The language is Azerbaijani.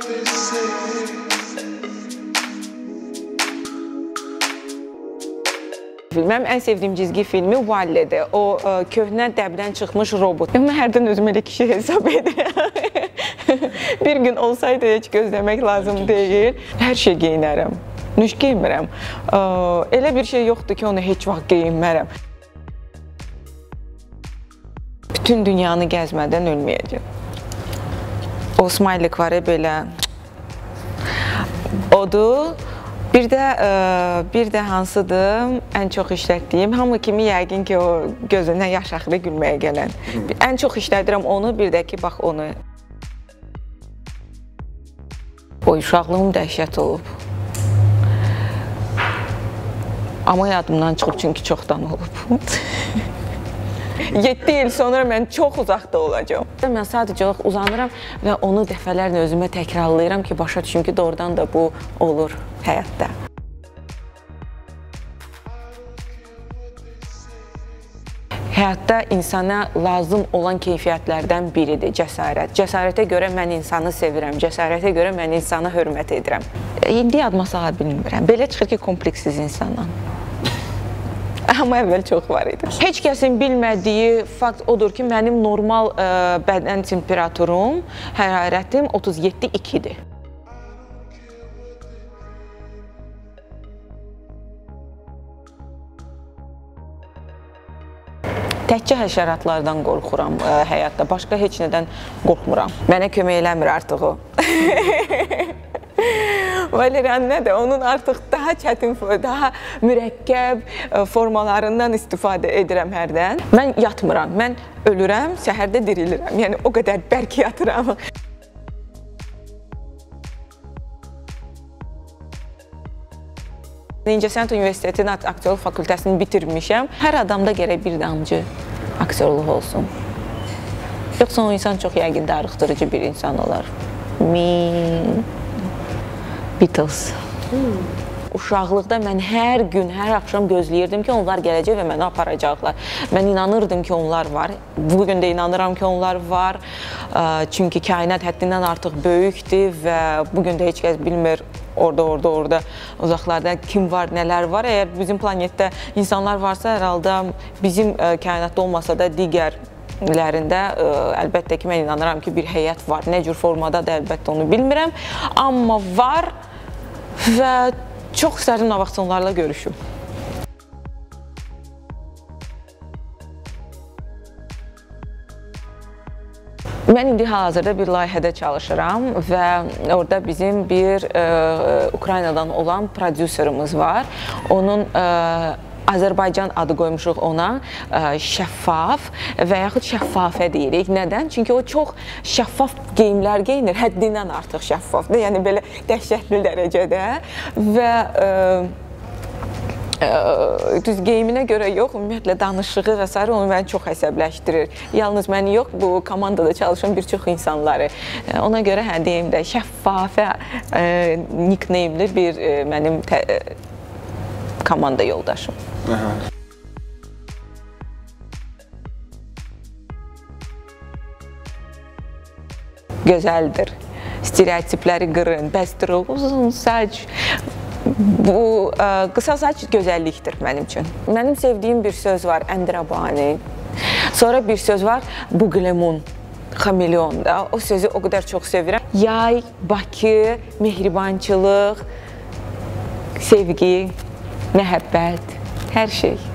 Mənim ən sevdiyim cizgi filmi Wall-E'dir. O köhnə dəbdən çıxmış robot. Mən hərdən özümü elə kişi hesab edirəm. Bir gün olsaydı heç gözləmək lazım deyil. Hər şey geyinərəm. Nüş geyinmirəm. Elə bir şey yoxdur ki, onu heç vaxt geyinmərəm. Bütün dünyanı gəzmədən ölməyəcəm. O smaylik var ya belə. Odur. Bir də hansıdır ən çox işlətdiyim, hamı kimi yəqin ki, o gözündən yaş axırı gülməyə gələn. Ən çox işlədirəm onu, bir də ki, bax onu. O uşaqlığım dəhşət olub. Amma yadımdan çıxıb, çünki çoxdan olub. 7 il sonra mən çox uzaqda olacağım. Mən sadəcə uzanıram və onu dəfələrlə özümə təkrarlayıram ki, başa düşüm ki, doğrudan da bu olur həyatda. Həyatda insana lazım olan keyfiyyətlərdən biridir cəsarət. Cəsarətə görə mən insanı sevirəm, cəsarətə görə mən insana hörmət edirəm. İndi yadıma sala bilmirəm. Belə çıxır ki, kompleksiz insanam. Amma əvvəl çox var idi. Heç kəsin bilmədiyi fakt odur ki, mənim normal bədən temperaturum, hərarətim 37,2-dir. Təkcə həşəratlardan qorxuram həyatda, başqa heç nədən qorxmuram. Mənə kömək eləmir artıq o. Valerian nədir? Onun artıq daha çətin, daha mürəkkəb formalarından istifadə edirəm hərdən. Mən yatmıram, mən ölürəm, səhərdə dirilirəm. Yəni o qədər bərk yatıram. İncəsənət Universitetinin aktyorluq fakültəsini bitirmişəm. Hər adamda gərək bir damcı aktyorluq olsun. Yoxsa o insan çox yəqin darıxdırıcı bir insan olar. Beatles. Uşaqlıqda mən hər gün, hər axşam gözləyirdim ki, onlar gələcək və məni aparacaqlar. Mən inanırdım ki, onlar var. Bugün də inanıram ki, onlar var. Çünki kainat həddindən artıq böyükdür və bugün də heç kəs bilmir orada uzaqlarda kim var, nələr var. Əgər bizim planetdə insanlar varsa, hər halda bizim kainatda olmasa da digərlərində əlbəttə ki, mən inanıram ki, bir həyat var. Nə cür formada da əlbəttə onu bilmirəm. Amma var və çox istərdim nə vaxt onlarla görüşüm. Mən indi hal-hazırda bir layihədə çalışıram və orada bizim bir Ukraynadan olan prodüserimiz var. Onun Azərbaycan adı qoymuşuq ona, şəffaf və yaxud şəffafə deyirik. Nədən? Çünki o çox şəffaf geyimlər geyinir, həddindən artıq şəffafdır. Yəni belə dəhşətli dərəcədə və düz geyiminə görə yox, ümumiyyətlə danışığı və s. onu məni çox əsəbləşdirir. Yalnız məni yox, bu komandada çalışan bir çox insanları. Ona görə deyim də şəffafə nickname'li bir mənim komanda yoldaşım. Gözəldir. Stereotipləri qırın, bəsdir, uzun saç. Bu qısa saç gözəllikdir mənim üçün. Mənim sevdiyim bir söz var, Əndirabani. Sonra bir söz var, Buqlemun, Xameleon da. O sözü o qədər çox sevirəm. Yay, Bakı, mehribançılıq, sevgi, məhəbbət, hər şey.